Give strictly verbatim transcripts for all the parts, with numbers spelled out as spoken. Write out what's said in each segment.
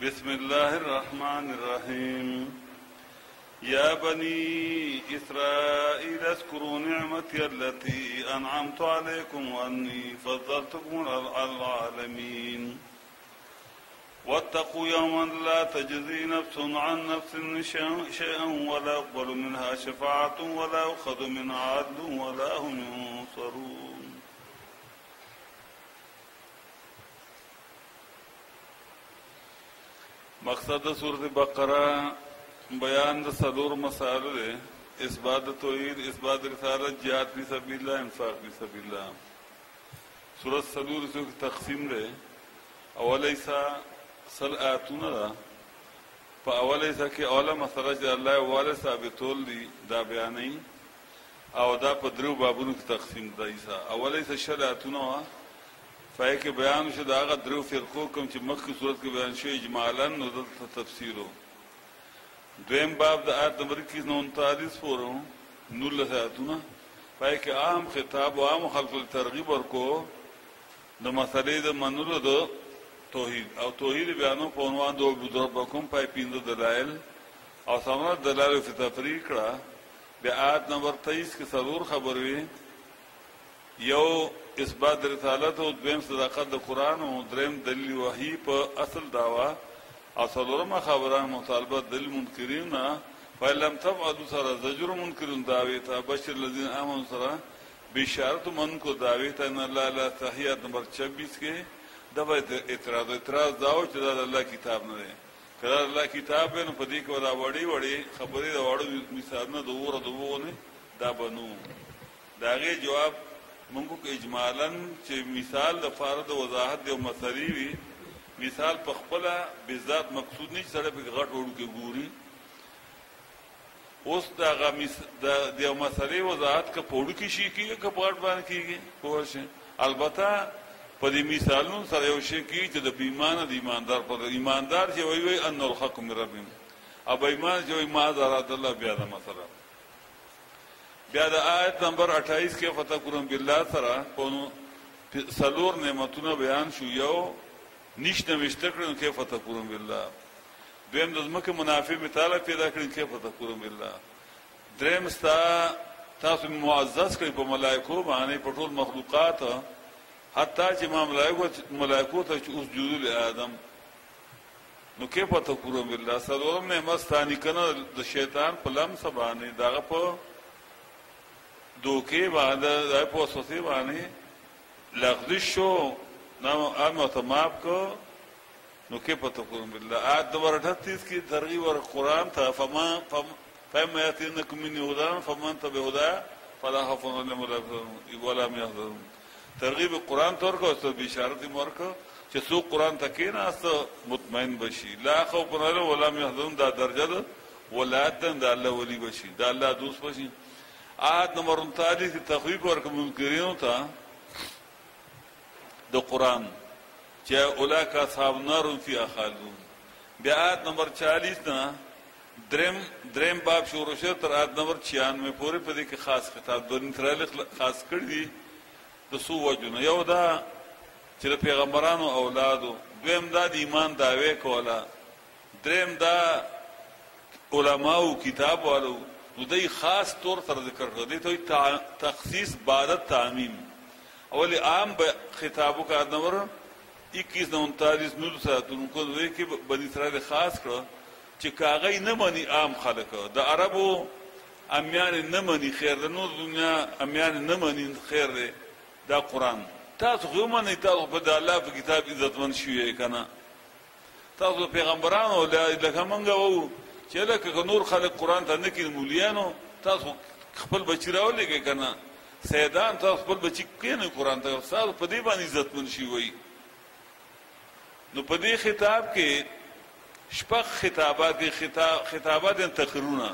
بسم الله الرحمن الرحيم يا بني إسرائيل اذكروا نعمتي التي أنعمت عليكم وأني فضلتكم على العالمين واتقوا يوما لا تجزي نفس عن نفس شيئا ولا يقبل منها شفاعة ولا يؤخذ منها عدل ولا هم ينصرون. مقصد سورة بقرہ بیان د صدور مسائل دے اثبات توحید، اثبات رسالت، جہاد فی سبیل اللہ، انفاق فی سبیل اللہ. سورة صدور سو کی تقسیم دے اول ایسا سل آیاتونه دا پا اول ایسا کی اولا مسئلہ چی اللہ والا ثابتول دی دا بیانی او دا پا درو بابونو کی تقسیم دا ایسا اول ایسا شل آیاتونه فای که بیان شو دا آغا درو فرقو کم چی مخی صورت که بیان شو اجمالا نو دا تفسیرو. دویم باب دا آیت نمبر اکیس نو انتالیس پورو نولس آیاتونه فای که عام خطاب و عام خلق الترغیب ورکو دا مسئله دا منولو دا توحید او توحید بیانو په عنوان دو ربکم پای پیندو دلائل او سمرا دلائل فی تفریق کرا بی آیت نمبر تیئیس کی صدور خبروی یو اثبات رسالت او دویم صداقت د قرآن او دریم دلیل وحی په اصل دعوا او صدورما خبران مطالبه دلیل منکرین فلم تفعلوا سرا زجر منکرین دعویتا بشر الذین آمنوا سرا بشارت من کو دعویتا ان اللہ لا تحیات نمبر چھبیس کے دبا اعتراض اعتراض داو چې دا الله کتاب نه دی. کله الله کتاب نو په دې کې ولا وړي وړي خبرې دا وړو مثالونه د اور د وونه دا بنو داغه جواب مونږ کو اجمالاً چې مثال د فارد وضاحت دی او مسری وی مثال په خپل بذات مقصود نه سره په غټ وړو کې ګوري اوس دا غمیس د یو مسری وضاحت ک پوړو کې شي کیږي ک پړ باندې کیږي پوښ البته په دې مثالونو سره یو شی کی چې د ایمان د ایماندار پر ایماندار چې وی وی ان الحق من ربهم اب ایمان چې وی ما زرات الله بیا د مثلا بیا د آیت نمبر اٹھائیس کې فتقرن بالله سره په سلور نعمتونه بیان شو یو نشته مشتکرن کې فتقرن بالله دویم د ځمکه منافع مثال پیدا کړی کې فتقرن بالله دریم ستا تاسو معزز کړی په ملائکو باندې په ټول مخلوقات حتی چې ما ملائکو ملائکو ته اسجدوا لآدم نو کې پته کورم بالله سلام نه مستانی کنه د شیطان په لمس باندې دغه په دوکې باندې د په وسوسه باندې لغزش شو نو امه تمام کو نو کې پته کورم بالله آیت نمبر اٹھتیس کی ترغیب ور قرآن ته فما فما یاتینکم من هدى فمن تبع هدى فلا خوف عليهم ولا هم يحزنون. ترغیب قرآن تور کو تو بشارت مورکو چې سو قرآن تکین است مطمئن بشي لا خوف علیهم ولا هم يحزنون دا درجه ده ولایت ده الله ولی بشي دا الله دوست بشي. آیت نمبر انتالیس تخویف ورک منکرین ته د قرآن چې اولئک اصحاب النار فی خالدون. بیا آیت نمبر چالیس نه دریم دریم باب شروع شو تر آیت نمبر چھیانوے پورې په دې کې خاص خطاب دونی تراله خاص کړی دي د سو وجونه یو دا چې د پیغمبرانو اولادو دویم دا د ایمان داوی کولا دریم دا علماو کتاب والو نو دای خاص طور سره ذکر کړی دی ته تخصیص بعد تعمیم اولی عام خطابو کا نمبر اکیس نو انتالیس نو ساتون کو دوی کې بنی اسرائیل خاص کړ چې کاغی نه مانی عام خلک د عربو امیان نه مانی خیر د نور دنیا امیان نه مانی خیر دی دا قرآن تاسو غومنه تاسو په الله په کتاب عزتمن شوی کنه تاسو پیغمبرانو لکه مونږ وو چې لکه نور خلک قرآن ته نه کې مولیانو تاسو خپل بچی راولېږئ کنه سیدان تاسو خپل بچی کینې قرآن ته تاسو په دې باندې عزتمن شوی. نو په دې خطاب کې شپږ خطابات خطاب خطابات تقریرونه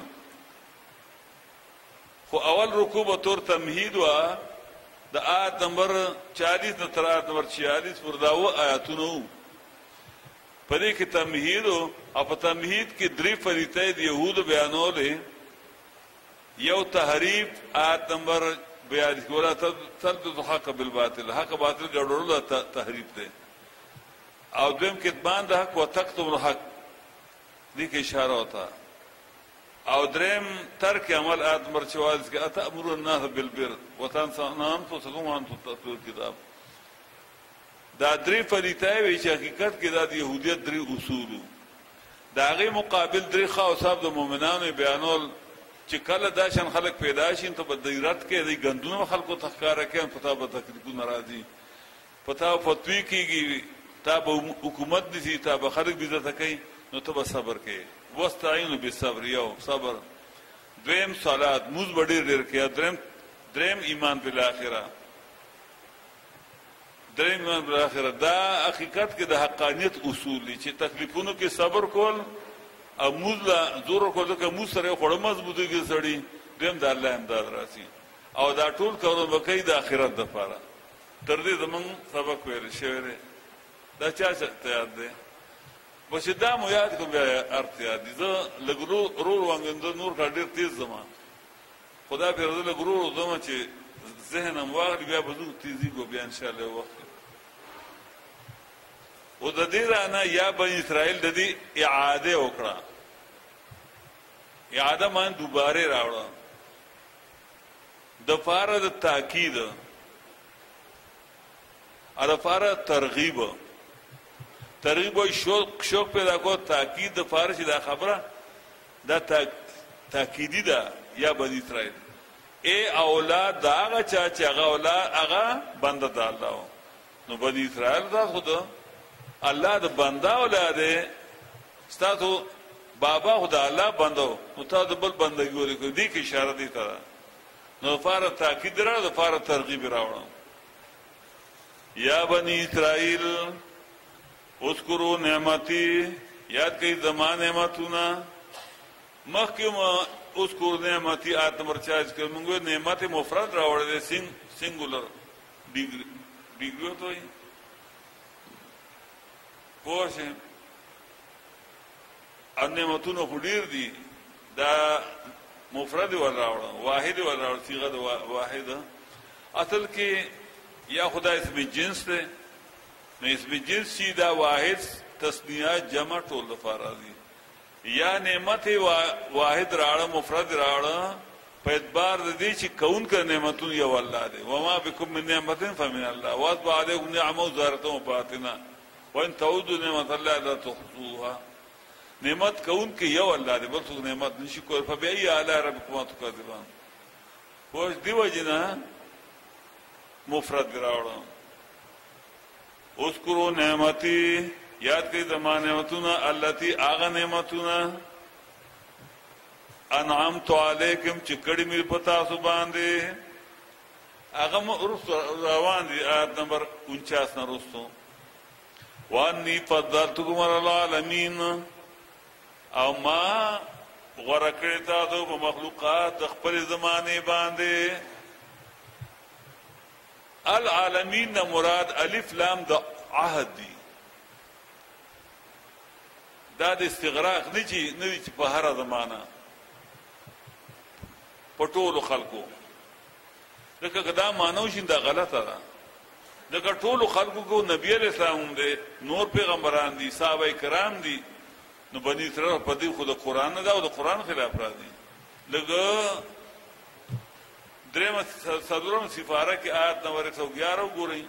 خو اول رکوع تور تمهید وا د آیت نمبر چالیس نه تر آیت نمبر چھیالیس پر داو آیاتونو په دې کې تمهید او په تمهید کې درې فریتې د يهود بیانولې یو تحریف آیت نمبر بیالیس ولا تلبسوا الحق بالباطل حق باطل جوړول تحریف دی او دویم کتمان د حق وتکتم الحق دې کې اشاره وتا او دریم ترک عمل آیت نمبر چوالیس کې اتأمرون الناس بالبر وتنسون انفسکم وانتم تتلون الکتاب. دا درې فلیتای وی چې حقیقت کې دا د يهودیت درې اصول دا غي مقابل درې خاصاب د مؤمنانو بیانول چې کله دا شان خلق پیدا شي ته بدیرت کې د غندونو خلکو تخکاره کې پتا به تکلیفو ناراضي پتا فتوی کېږي تا به حکومت دي تا به خلک عزت کوي نو ته به صبر کې واستعینوا بالصبر یو صبر دویم صلات موږ وړي ډېر کې دریم دریم ایمان بالآخره دریم ایمان بالآخره دا حقیقت کې د حقانیت اصول دي چې تکلیفونو کې صبر کول او موږ لا زور کول که موږ سره خړ مضبوطی کې سړی دریم د الله امداد راځي او دا ټول کارونه وکړي د آخرت لپاره. تر دې زمون سبق ویل شوی دا چا ته یاد دی بس دا مو یاد کوم بیا ارتیا دي زه لګرو رول وانګند نور کا ډیر تیز زما خدا په رضا لګرو زما چې ذهنم واغلی بیا بزو تیزی کو بیا ان شاء الله وخت او د دې رانا یا بنی اسرائیل د دې اعاده وکړه اعاده مان دوباره راوړه د فارد تاکید ا د فارد ترغیب ترغیب او شوق شوق پیدا کو تاکید د فارسی دا خبره دا تاکیدی ده یا بنی اسرائیل اے اولاد دا هغه چا چې هغه اولاد هغه بنده د الله نو بنی اسرائیل دا خود الله د بنده اولاد ستاسو بابا خدا الله بندو نو تاسو بل بندګي وکړئ دې کې اشاره دي تا نو فار تاکید راو د فار ترغیب راوړم یا بنی اسرائیل اذکروا نعمتي یاد کړئ زمان نعمتونه مخکمه اذکر نعمتي آیت نمبر چالیس کې موږ نعمت مفرد راوړل سنگ سنگولر ډیګری ډیګری ته وي پوښه ان نعمتونه خډیر دي دا مفرد ور راوړل واحد ور راوړل صيغه واحده اصل کې یا خدای اسم جنس ده نو اسم جنس چې دا واحد تسنیه جمع ټول لپاره دي یا نعمت واحد راړه مفرد راړه په اعتبار د دې چې کون کر نعمتون یو الله دی و ما بكم من نعمت فمن الله واذ عليكم نعمه ظاهره وباطنه وان تعودوا نعمت الله لا تحصوها نعمت کون کې یو الله دی بل څه نعمت نشي کول فبأي آلاء ربكما تكذبان خو دې وجنه مفرد راوړه اذکروا نعمتي یاد کړئ زما نعمتونه التي اغه نعمتونه انعمت علیکم چې کړي مې پتا سو باندې هغه مو روان دي آیت نمبر انچاس نه رسو وانی فضلتکم علی العالمین او ما غوړه کړی تاسو په مخلوقات خپل زمانه باندې العالمین مراد الف لام د عهد دی دا د استغراق نه چی نه چی په هر زمانہ پټول خلکو دغه دا مانو شین دا غلطه ده دغه ټول خلکو کو نبی علیہ السلام دې نور پیغمبران دي صحابه کرام دي نو بنی اسرائیل په دې خود قرآن نه دا او د قرآن خلاف راځي لګه درېم صدورم سفاره کې آیت نمبر ایک سو گیارہ وګورئ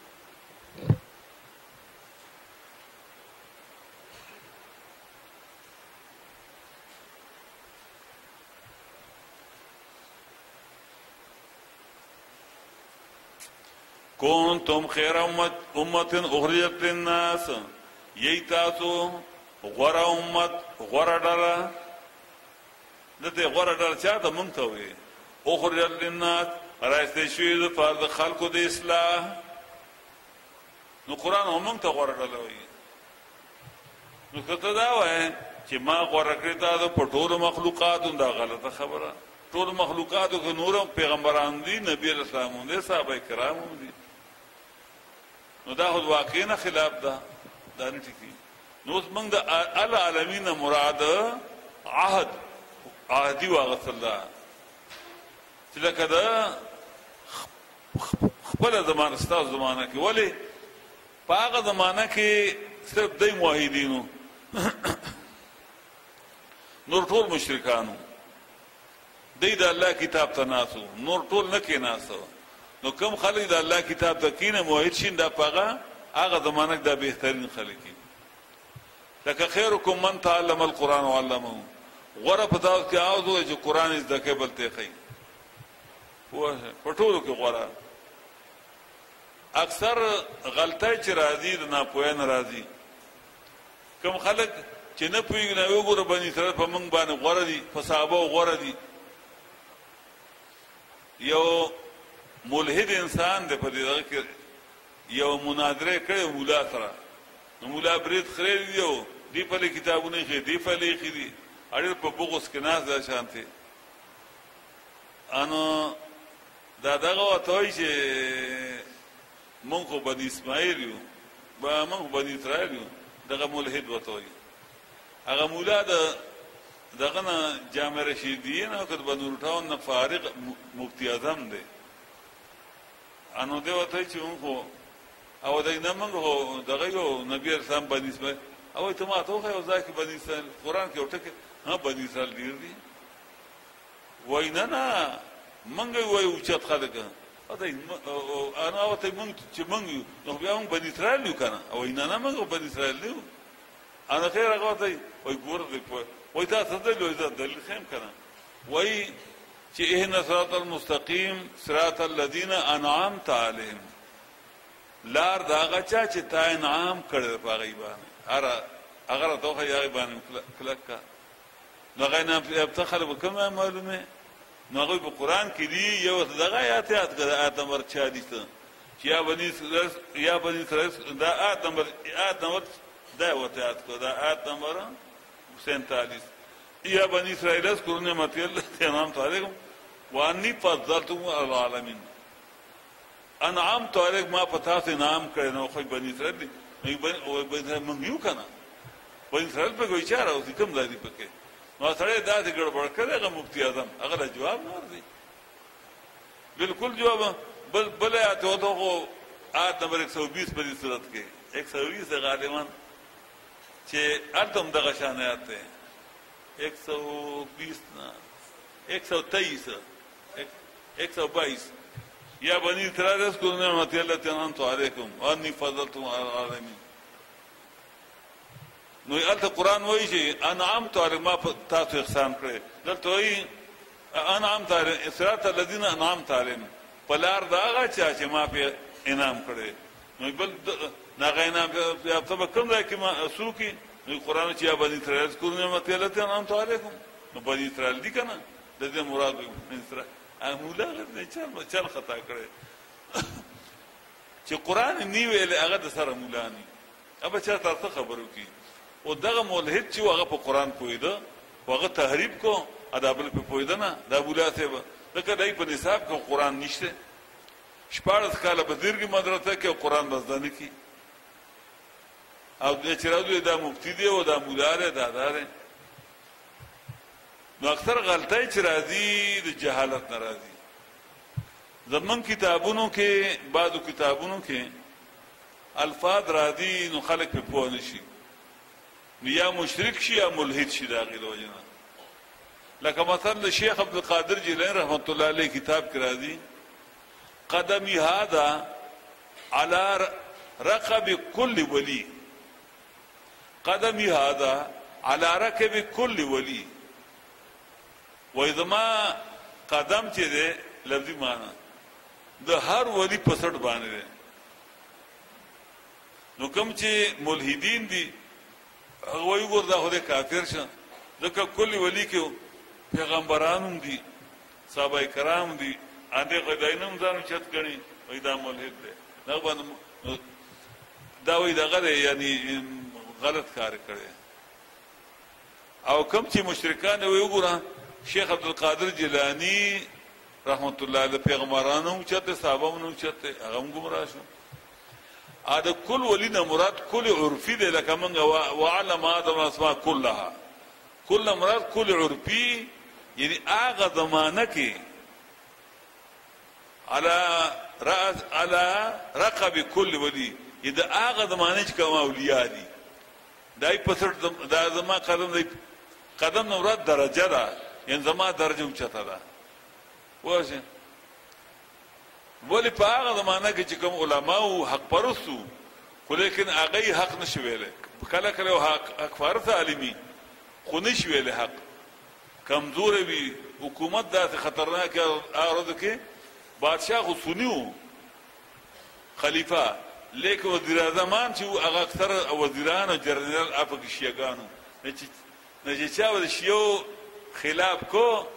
كنتم خير امه امه اخرجت للناس يتاسو غره امت غره ډله دته غره ډله چاته مونږ ته وي اخرجت للناس راځي شوی د فرض خلقو د اصلاح نو قران هم ته غره ډله وي نو کته دا وای چې ما غره کړی دا په ټول مخلوقات دا غلطه خبره ټول مخلوقاتو کې نور پیغمبران دي نبی رسول الله دي صحابه کرام دي نو دا خو واقعا خلاف ده دا نه ټکی نو موږ د العالمین مراد عهد عهدی واغت الله چې لکه دا خپل زمانه ستاسو زمانه کې ولی په هغه زمانه کې صرف دای موحدینو نور ټول مشرکانو دای د الله کتاب ته ناسو نور ټول نه کې ناسو نو کوم خلک د الله کتاب ته کینه موحد شین دا پغه هغه زمانه دا بهترین خلک دي لکه خیرکم من تعلم القرآن وعلمه غره پتاو کې اوځو چې قرآن زده کې بلته کوي واه پټولو کې غره اکثر غلطای چې راځي د ناپوهه راځي کوم خلک چې نه پوهیږي نه وګوره بني اسرائیل په موږ باندې غوړه دي په صحابه غوړه دي یو ملحد انسان د په دې کې یو مناظره کړي مولا سره نو مولا برید خرید دیو دی په کتابونه کې دی په لیکي دي اړ په بوغس کې ناز ده شانته انو دا دغه توي چې مونږ خو بني اسماعیل یو با مونږ بني اسرائیل یو دغه ملحد وته هغه مولا د دغه نه جامع رشیدین او کډ بنور ټاون نه فارغ مفتی اعظم دی انو دی وته چې مونږ او دای نه مونږ دغه یو نبی اسلام بني اسماعیل او ته ما ته خو ځکه بني اسرائیل قران کې وټکه ها بني اسرائیل ډیر دي وای نه نه مونږ وای او چت خلک اته انا او ته مونږ چې مونږ نو بیا مونږ بني اسرائیل یو کنه او نه نه مونږ بني اسرائیل یو انا خیر هغه ته وای ګور دې وای تاسو ته لوي ځل دلیل خیم کنه وای چې اهنا صراط المستقيم صراط الذين انعمت عليهم لار داغه چا چې تا انعام کړل په غیبانه اره اگر ته خو یې باندې کلکا نو غینا په خلک کومه معلومه نو هغه په قران کې دی یو دغه آیات یاد کړه آیت نمبر چالیس چې یا بني یا بني اسرائیل دا آیت نمبر آیت نمبر دا وته یاد کړه دا آیت نمبر سینتالیس یا بني اسرائیل اذكروا نعمتي التي انعمت عليكم واني فضلتكم على العالمين انعمت عليكم ما پتا سے نام کړه نو خو بني اسرائیل دی او بني موږ یو کنه بني اسرائیل په کوئی چاره او کوم ځای دی پکې نو سره دا د ګړبړ کړه هغه مفتی اعظم هغه جواب نه وردي بالکل جواب بل بل اته تو آیت نمبر ایک سو بیس په دې صورت کې ایک سو بیس غالبا چې ارتم دغه شان آیات ایک سو بیس نه ایک سو تیئیس ایک سو بائیس یا بنی اسرائیل اذكروا نعمتي التي انعمت عليكم واني فضلتكم على العالمين نو الته قران وایي چې انعمت علی ما تاسو احسان کړی دلته وایي انعمت علی صراط الذين انعمت عليهم پلار داغه چې ما په انعام کړی نو بل ناغه انعام په تاسو کوم ځای کې ما سوکي نو قران چې یا بنی اسرائیل اذكروا نعمتي التي انعمت عليكم نو بني اسرائیل دي کنه د دې مراد بني اسرائیل مولا غته چل چل خطا کړی چې قران نی ویل هغه د سره مولا نی ابا چا تاسو خبرو کی او دغه ملحد چې هغه په قران پویده هغه تحریف کو ادابل په پویده نه دا بولاته لکه دای په نصاب کې قران نشته شپږ کاله په دیرګي مدرسه کې قران بزدانه کی او د چرادو دا مفتی دی او دا مولا دی دا دار نو اکثر غلطای چې راځي د جهالت ناراضي زمون کتابونو کې بعضو کتابونو کې الفاظ راځي نو خلک په پوه نشي یا مشرک شي یا ملحد شي دا غیر وجنه لکه مثلا شیخ عبد القادر جیلانی رحمت الله علیه کتاب کې راځي قدمی هذا على رقب كل ولي قدمی هذا على ركب كل ولي واذا ما قدم چې ده لفظي معنی د هر ولی په سر باندې نو کوم چې ملحدین دي هغه یو ګور دا هغه کافر شه ځکه کلی ولی کې پیغمبرانو دي صحابه کرام دي اته خداینم ځانو چت کړي وای دا ملحد دی دا باندې دا وای دا غره یعنی غلط کار کړي او کوم چې مشرکان وي وګوره شیخ عبد القادر جیلانی رحمت الله علیه پیغمبرانو چته صحابانو چته هغه گمراه شو اده کل ولینه مراد کل عرفی دی لکه منغه وعلم ادم اسماء كلها کل مراد کل عرفی یعنی هغه زمانہ کې على راس على رقب كل ولي اذا هغه زمانہ کې کوم اولیاء دي دای پسټ دا زما قدم دی قدم نو مراد درجه ده ان زما درجه اوچته ده واشه ولی په هغه زمانہ کې چې کوم علما او حق پرستو خو لیکن هغه حق نشي ویل کله کله حق حق فرض عالمي خو نشي ویل حق کمزور وي حکومت داسې خطرناک اورد کې بادشاہ خو سنیو خلیفہ لیکن وزیر اعظم چې هغه اکثر وزیران او جنرال اپ کې شیعاګانو نه چې چا ول شیو خلاف کو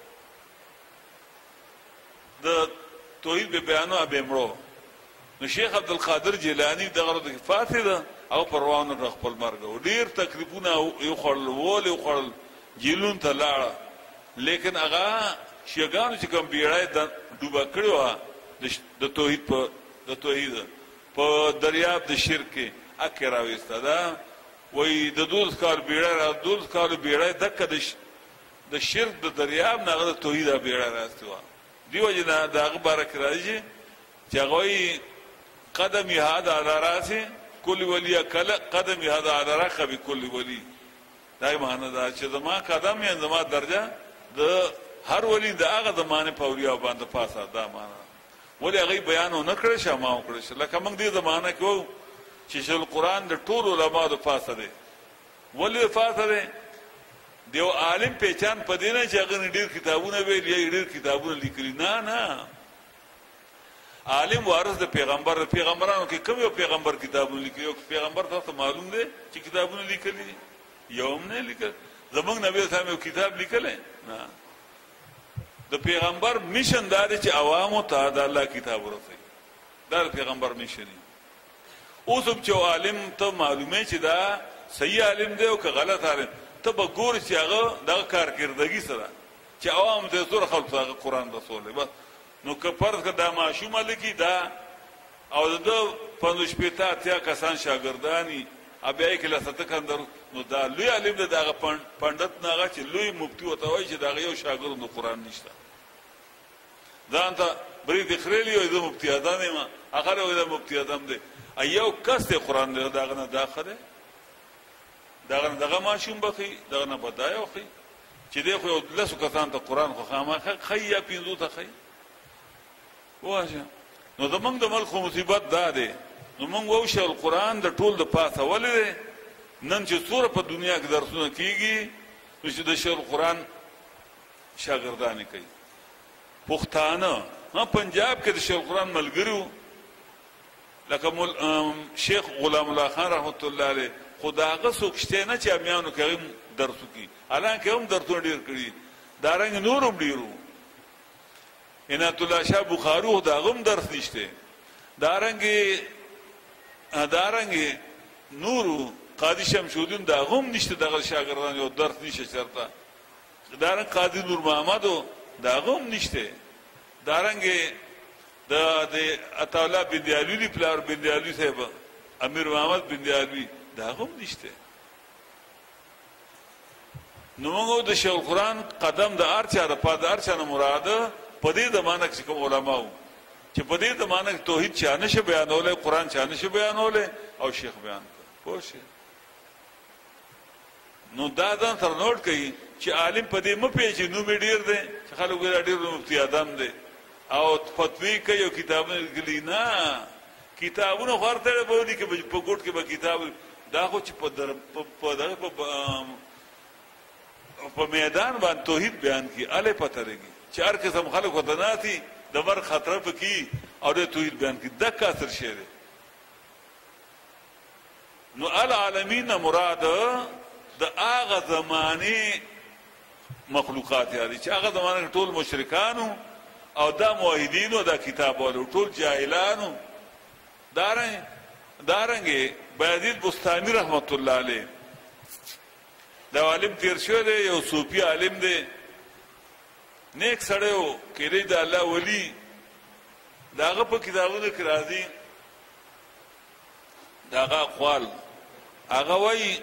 د توحید به بیانو ابه مړو نو شیخ عبد القادر جیلانی دغه د فاسده او پروانه خپل مرګ او ډیر تقریبونه یو خړل ول یو خړل جیلون ته لاړ لیکن هغه شیعاګانو چې کوم بیړای د ډوبا کړو د توحید په د توحید په دریاب د شرک اکه راويسته دا وای د دوز کال بیړای را دوز کال بیړای دک د شرک د دریاب نه د توحید بیړای راستوا دیو جنا داغه بارک راځي چې هغه قدم هذا على راسه كل ولي قدم هذا على رقبه كل ولي دا معنی دا چې زما قدم یې زما درجه د هر ولی د هغه زمانه پوریا باندې پاسه دا معنی ولی هغه بیان نه کړی شمه کړی لکه موږ دې زمانه کې چې شل قران د ټول علماء د پاسه دی ولی پاسه دی دیو عالم پہچان پدینه چې هغه ډیر کتابونه ویل یا ډیر کتابونه لیکلي نه نه عالم وارث د پیغمبر پیغمبرانو کې کوم یو پیغمبر کتابونه لیکي یو پیغمبر تاسو معلوم دی چې کتابونه لیکلي یوم نه لیکل زمونږ نبی صاحب یو کتاب لیکل نه د پیغمبر میشن دا چې عوامو ته د الله کتاب ورسوي دا پیغمبر میشن اوس چې عالم ته معلومه چې دا صحیح عالم دی او که غلط عالم ته به ګور چې هغه د کارکردګي سره چې عوام ته زور خلق هغه قران رسول بس نو که فرض کدا معشومه لکی دا او د پنځه شپږ اتیا کسان شاګردانی ابیا کې لاسته کندر نو دا لوی عالم دغه پندت ناغه چې لوی مفتی وته وای چې دغه یو شاګرد د قران نشته ځان ته برید خریلی یو د مفتی ادم ما اخر یو د مفتی ادم دی ایو کس د قران دغه نه داخله دغه دغه ماشوم بخي دغه نه بدایو خي چې دی خو لاسو کسان ته قران خو خامخه خیا پینځو ته خي واشه نو زمونږ د ملک مصیبت دا دی نو مونږ وښه القرآن د ټول د پاسه ولې نن چې څوره په دنیا کې درسونه کیږي نو چې د شیخ القرآن شاګردانی کوي پښتانه ها پنجاب کې د شیخ القرآن ملګریو لکه شیخ غلام الله خان رحمت الله علیه خداغه سوکشته نه چې امیانو کې درسو کی الان کې هم درته ډیر کړی دارنګ نورم ډیرو عنایت الله شاه بخاری دا غم درس نشته دارنګي دارنګي نورو قاضي شمشودین دا غم نشته دغه شاګردان یو درس نشته چرته دارنګ قاضي نور محمد دا غم نشته دارنګي د د اطالا بن دیالوی پلار بن دیالوی صاحب امیر محمد بن دیالوی دا غم نشته نو موږ د شیخ القرآن قدم د ارچا د پاد ارچا نه مراده په دې زمانه کې کوم علماو چې په دې زمانه کې توحید چا نشه بیانوله قرآن چا نشه بیانوله او شیخ بیان پوه شي نو دا ځان تر نوٹ کړي چې عالم په دې م پیژني نو مې ډیر دي چې خلک ګر ډیر مفتی ادم دي او فتوی کوي او کتابونه لیکلي نه کتابونه خورته به دي کې په ګوټ کې به کتاب دا خو چې په در په دغه په په میدان باندې توحید بیان کی اله پته لګي چار قسم خلق ودناتی د مر خطر پکې او د توحید بیان کی د کاثر شعر نو العالمین مراد د هغه زمانه مخلوقات یادي چې هغه زمانه ټول مشرکانو او د موحدینو د کتابونو ټول جاهلانو دارنګ دارنګ بیازید بستانی رحمت الله علیه دا عالم تیر شو دی یو صوفي عالم دی نیک سړیو کړي د الله ولی داغه په کتابونو کې راځي داغه اقوال هغه وای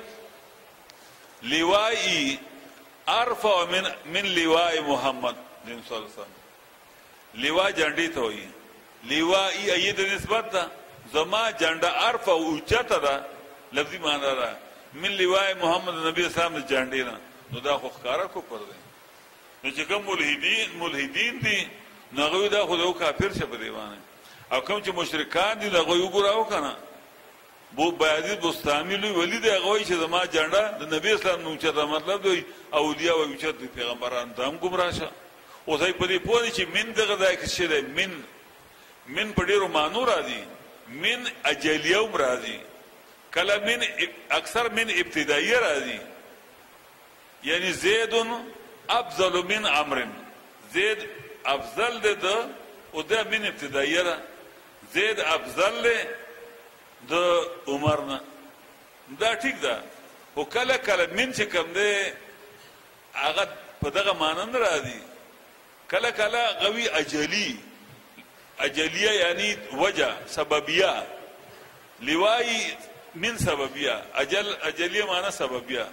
لوائی ارفع من من لوائی محمد صلی الله علیه وسلم لوا جنډي ته وای لوائی اید نسبت ده زما جنډه ارفع اوچته ده لفظي معنی ده من لواء محمد نبی اسلام د جانډې نه، نو دا خو ښکارا کفر دی. نو چې کوم ملحدین ملحدین دي نغوی دا خو د کافر شه په دیوانه، او کوم چې مشرکان دي نغوی وګراو کنه. بو بیازید بستامی لوی ولی دی هغه چې زما جانډه د نبی اسلام نو چې دا مطلب دی اولیاء او چې پیغمبران ته هم گمراه شه. اوس یې په دې پوه چې من دغه ځای کې شه من من په ډیرو مانو راځي، من اجلیه راځي، کله من اکثر من ابتدائیه راځي، یعنی زید افضل من عمرو، زید افضل ده او ده من ابتدائیه را، زید افضل ده د عمر نه. دا ټیک ده، او کله کله من چې کوم ده هغه په دغه معنی نه راځي، کله کله قوي اجلی اجلیه یعنی وجه سببیه، لوای من سببیه، اجل اجلیه معنی سببیه،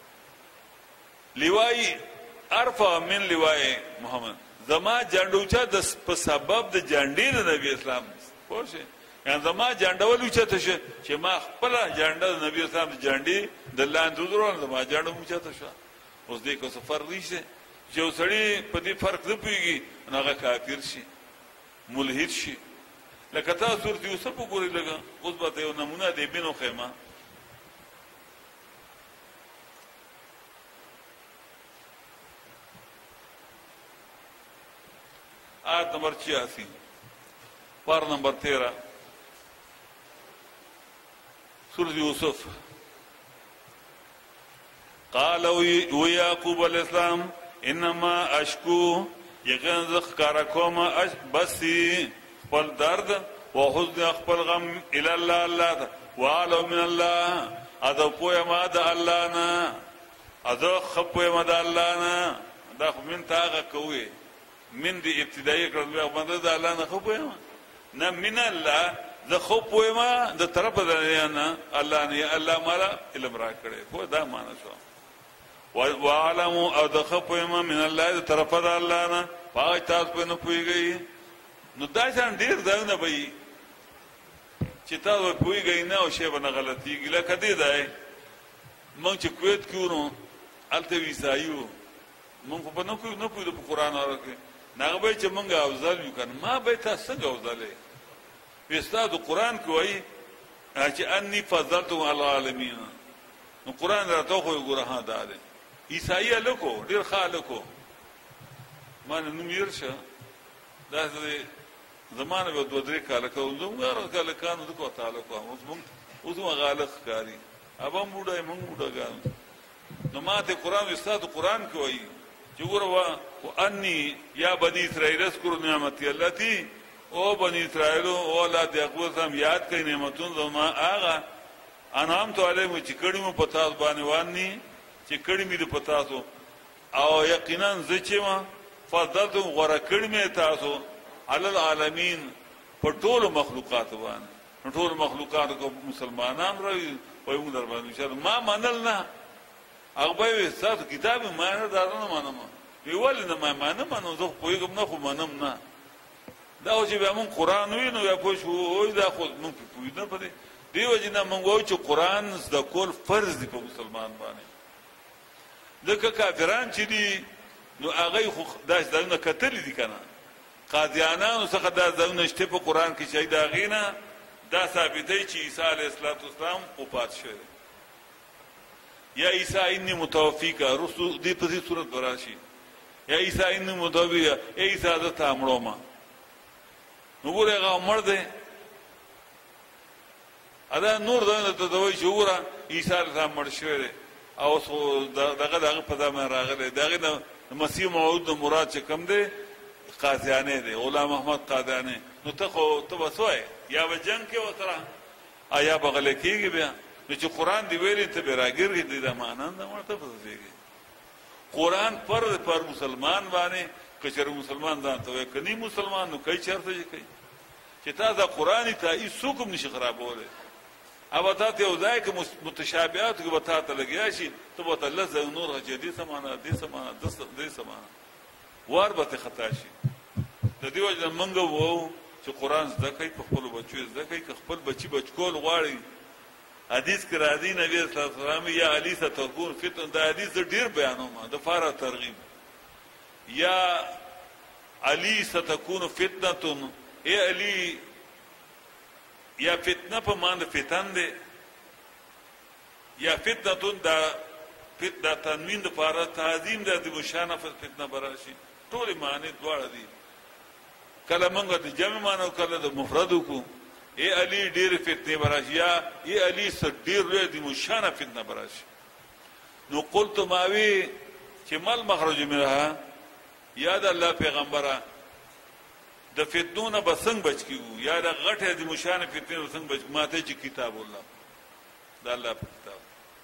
لوای ارفع من لوای محمد، زما جانډوچا د په سبب د جانډې د نبی اسلام پوښه، یعنی زما جانډول چته شه چې ما خپل جانډه د نبی اسلام د جانډې د لاندې درو زما جانډو چته شه. اوس دې کو سفر ریشه چې وسړي په دې فرق نه پیږي هغه کافر شي ملحد شي. لکه تاسو سورۃ یوسف وګورئ لګا، اوس به یو نمونه دی بینو خیمه. آیت نمبر چھیاسی، پار نمبر تیرہ، سورۃ یوسف. قال و یعقوب علیہ السلام انما اشکو یقین زخ کارکوما بسی خپل درد و حزن خپل غم الى الله الله وعلو من الله اذا پویا ما د الله نه، اذا خپویا ما د الله نه. دا خو من تاغه کوي من دی ابتدایي کړل باندې د الله نه خپویا نه، من الله ذ خپویا ما د طرف د نه الله نه، الله مالا علم را کړي خو دا معنی شو. وعلم او د خپویا ما من الله د طرف د الله نه، پای تاسو په نه پويږي. نو دا څنګه ډیر ځای نه وي چې تاسو پويږئ نه او شی باندې غلطيږي. لکه دې دی مونږ چې کویت کیونو الته ویسایو مونږ په نو کو نه پوي د قرآن اورکه نه به چې مونږ افضل یو کنه، ما به تاسو څنګه افضلې وستاد قرآن کوي چې انی فضلت علی العالمین. نو قرآن راته خو ګوره ها ده عیسائی لکو ډیر خالکو ما نو میرشه دا زمانه به دوه درې کاله کوم زموږ کاله کانو د کو تعالی کو اوس مونږ اوس مغالق کاری ابا موډه مونږ موډه نو ماته قرآن استاد قرآن کوي چې ګوره وانی یا بنی اسرائیل اذکروا نعمتي التي او بنی اسرائیل او اولاد یعقوب هم یاد کړئ نعمتونه زما هغه انعامت علیهم چې کړي مو پتاس باندې وانی چې کړي مې د پتاسو او یقینا زچما فضلتم غره کړي مې تاسو علی العالمین په ټول مخلوقات باندې ټول مخلوقات کو مسلمانان راوي په موږ در باندې چې ما منل نه هغه به تاسو کتاب ما نه دارنه منم ویول نه ما منم نو زه پویګم نه خو منم نه دا چې به مون قران وینو یا پوه شو دا خو مون پوی نه پدې دیو جنا مونږ وایو چې قران د کول فرض دی په مسلمان باندې. دغه کافران چې دي نو هغه خو داس دغه کتل دي کنه قاضیانانو څخه دا ځونه شته په قران کې چې دا غینا دا ثابتې چې عیسی علیه السلام وفات شوی یا عیسی انی متوفیک رسول دې په دې صورت براشي یا عیسی انی متوفیک ای عیسی د تامړو ما نو ګوره هغه مړ دی ادا نور دغه ته دوی شوره عیسی علیه السلام مړ شوی دی او دغه دغه په دمه راغلی دغه مسیح موعود مراد چې کوم دی قاضیانه دی غلام احمد قاضیانه. نو ته خو ته وسوي یا به جنگ کې وتره آیا بغل کېږي بیا نو چې قران دی ویلي ته به راګرږي د مانان د مرته پسېږي. قران پر پر مسلمان باندې کچره مسلمان ځان ته کني مسلمان نو کوي چرته کوي چې تا دا قرآنی ته هیڅ کوم نشي خرابوله. او ته یو ځای کې متشابهات کې وتا ته لګیا شي ته وته لزه نور جدي سمانه دي سمانه د دې سمانه وار به خطا شي. د دې وجه منګو وو چې قرآن زده کوي په خپل بچو زده کوي که خپل بچي بچکول غواړي حدیث کې راځي نبی صلی الله علیه وسلم یا علی ستكون فتنه، دا حدیث ډیر بیانوم د فار ترغیب. یا علی ستكون فتنه، اے علی یا فتنه په معنی فتن ده، یا فتنه دا فتنه تنوین د فار تعظیم د مشانه فتنه براشي، ټول معنی دواړه دي. کله موږ د جمع معنی او کله د مفرد کو اے علی ډیر فتنه براشي، یا اے علی س ډیر لوی د مشانه فتنه براشي. نو قلت ماوی چې مل مخرج منها، یا د الله پیغمبره د فتنونه بسنګ بچ کیو، یا د غټه د مشانه فتنه بسنګ بچ ماته چې کتاب الله د الله په کتاب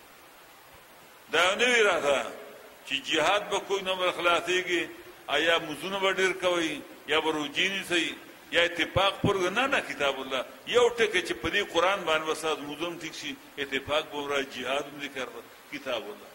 دا نه وی راځه چې jihad به کوئی نمبر خلاصيږي، آیا مزونه وړر کوي یا بروجینی سي یا اتفاق پر نه نه کتاب الله یو ټکی چې په دې قران باندې وسات مزون ټیک شي، اتفاق به را jihad هم ذکر کتاب الله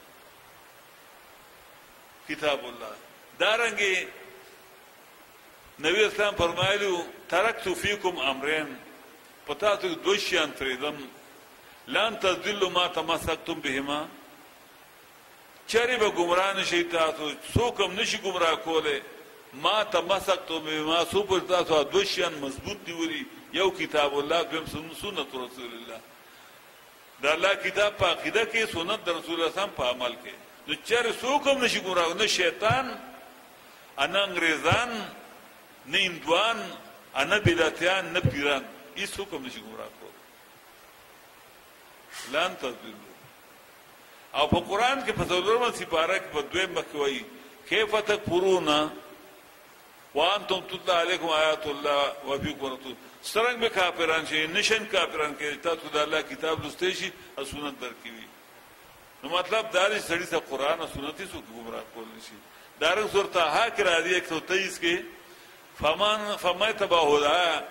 کتاب الله. دارنګي نبی اسلام فرمایلو ترکت فیکم امرین، پتا ته دو شیان فریدم، لن تذلوا ما تمسکتم بهما، چری به گمراه نشي تاسو، څوک نشي گمراه کوله، ما تمسکتم بهما، سو پر تاسو دو شیان مضبوط نیولي، یو کتاب الله، دویم سنت رسول الله. دا الله کتاب په عقیده کې، سنت د رسول الله سم په عمل کې. نو چر څوک نشي گمراه، نه شیطان، ان انګريزان، نه هندوان، ان بدعتيان، نه پیران، هیڅ څوک نشي گمراه کول. لن تذلوا. او په قران کې په څلورمه سپاره کې په دویم مخ وایي کیف تکفرون وانتم تتلى عليكم آیات الله وفيكم رسول، څنګه به کافران شي، نشن کافران کې تاسو د الله کتاب لسته شي او سنت درکوي. نو مطلب دا دی سړی ته قران او سنت یې څوک گمراه کول نشي. دارنګ سورۃ طه کې راځي ایک سو تیئیس کې فمن فما تبعوا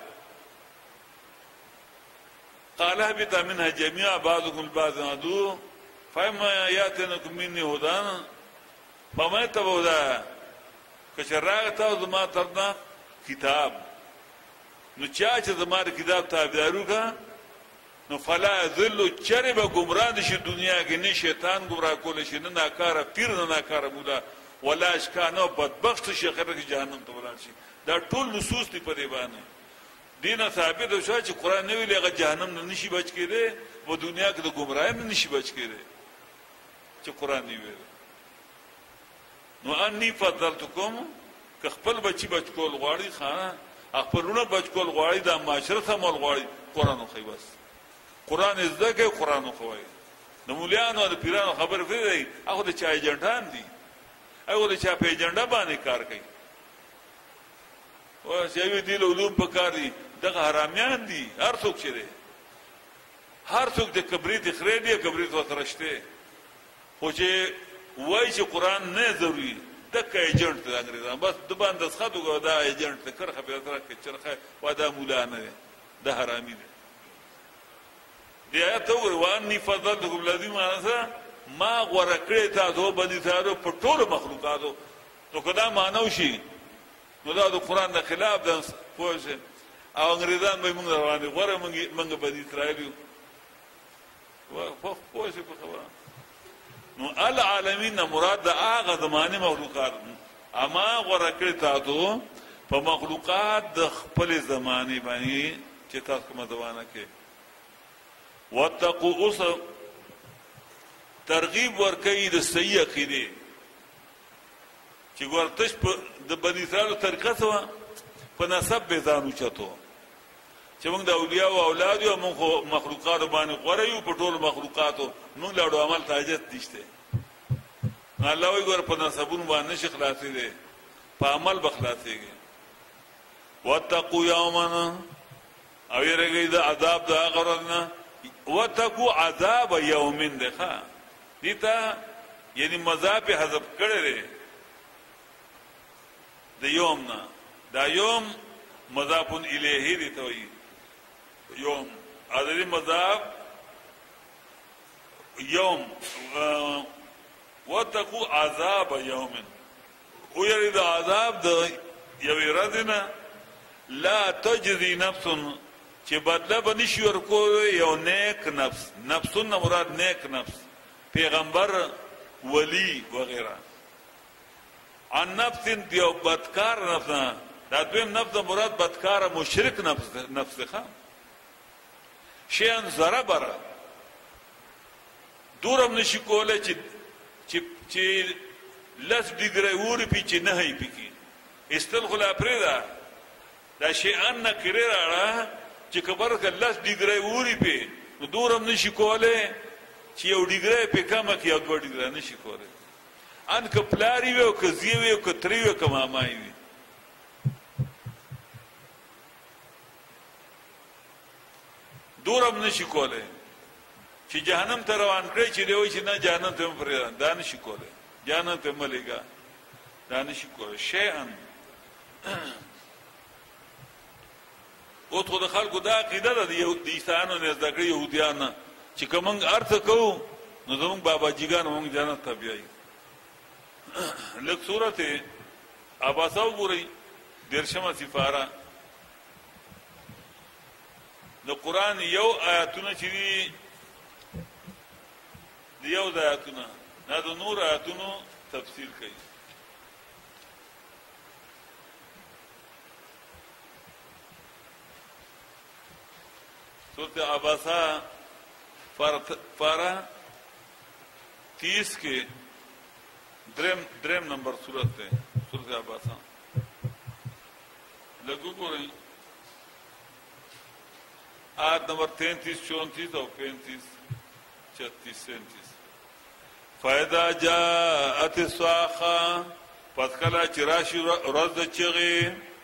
قال اهبط منها جميعا بعضكم البعض عدو فما ياتينكم مني هدى فما تبعوا کچراغ ته زما ترنا کتاب، نو چا چې زما کتاب تابعدارو کا نو فلا ذل چربه گمراه نشي دنیا کې، نه شیطان گمراه کول شي، نه ناکاره پیر، نه ناکاره مولا، ولا اشکانو بدبخت شي خبره کې جهنم ته ولر شي. دا ټول نصوص دي په دی باندې دینه ثابت شو چې قران نه ویلي هغه جهنم نه نشي بچ کېده، و دنیا کې د گمراهۍ نه نشي بچ کېده چې قران نه ویلي. نو انی فضلتکم که خپل بچی بچ کول غواړي، خانه خپلونه بچ کول غواړي، د معاشره سمول غواړي، قران خو بس قران زده کې قران خو وایي. د مولیانو او د پیرانو خبر فری هغه د چا ایجنټان دي، هغه د چا په ایجنډا باندې کار کوي، او چې دې علوم په کار دي، دغه حرامیان دي. هر څوک چې دی هر څوک د کبریت خره دی، کبریت وترشته، خو چې وای چې قران نه ضروري دغه ایجنټ د انګریزان بس د باندې ښخو دا ایجنټ د کرخه په تر کې چرخه واده مولا نه ده، حرامي ده. دی آیت وروانی فضلتکم الذین معنی ما غوړه کړی تاسو باندې تاسو په ټول مخلوقاتو، نو کدا مانو شي نو دا د قران د خلاف ده پوهه، او انګریزان به موږ رواني غوړه موږ موږ باندې اسرائیل و خو پوهه په خبره. نو العالمین مراد د هغه زمانه مخلوقات، اما غوړه کړی تاسو په مخلوقات د خپل زمانه باندې چې تاسو کومه ځوانه کې واتقوا اوس ترغیب ورکړي د صحیح عقیده چې ورتش په د بنی اسرائیل طریقه سوا په نسب به ځانو چتو چې موږ د اولیاء او اولاد یو موږ مخلوقات باندې غوړې یو په ټول مخلوقاتو موږ له عمل تاجت نشته. الله وی ګور په نسبون باندې شي خلاصې دي، په عمل بخلاصيږي. واتقوا یوما او یریږي د عذاب د هغه، واتقوا عذاب یوم دخا دیتا یعنی مذاب حذف کړي د یوم نه، دا یوم مضاف الیه دی ته وي یوم، اذری مضاف یوم. واتقوا عذاب یوم، او یری د عذاب د یوې ورځې نه، لا تجزي نفس چې بدله به نشي ورکولی یو نیک نفس. نفسون نه مراد نیک نفس، پیغمبر، ولی وغیره. عن نفس یو بدکار نفس نه، دا دویم نفس مراد بدکار مشرک نفس نفس ده. شیئا ذره بره دورم نشي کولی چې چې چې لس ډیګری ووري پی چې نه هی پکې استل خلا پرېدا دا شیئا نکره راړه چې کبر ک لس ډیګری ووري پی نو دورم نشي کولی چې یو ډیګری په کمه کې یو دوه ډیګری نشي کولی. ان ک پلاری وي او ک زی وي او ک تری وي ک مامای وي دورم نشي کولی چې جهنم ته روان کړی چې دی وای چې نه جهنم ته پرې دا نشي کولی، جهنم ته ملګا دا نشي کولی. شیئا او ته د خلکو دا عقیده ده د عیسایانو نه زده کړې یهودیان چې کومنګ ارث کوو نو زمونږ بابا جیګان موږ جنت ته بیایي. لکه سورته عباسه وګورئ دیرشمه سفاره د قران یو آیاتونه چې دي یو د آیاتونه نه د نور آیاتونو تفسیر کوي. سورته عباسه پارا تیس کے درم درم نمبر صورت ہے سورت عباسہ لگو کو رہی آیت نمبر تینتیس چونتیس اور پینتیس چھتیس سینتیس. فائدہ جاءت الصاخہ پس کلا چراشی رز چغی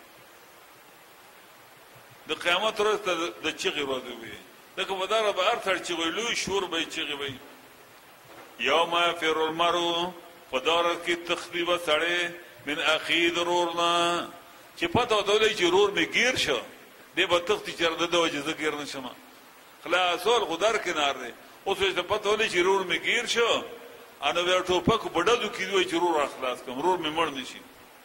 د قیامت ورځ ته د چغې ورځ وي دغه وداره به هر څړ چغې لوی شور به چغې وي. یوم یفر المرء فدار کی تخریب سړی من اخی ضرورنا چې پته ودولې چې رور می گیر شو دی به تختی چرده د وجه زګیر نشم خلاصول خدار کنار دی اوس چې پته ولې چې رور می گیر شو انو ور ټوپک بډلو کیږي چې رور اخلاص کوم رور می مړ نشي.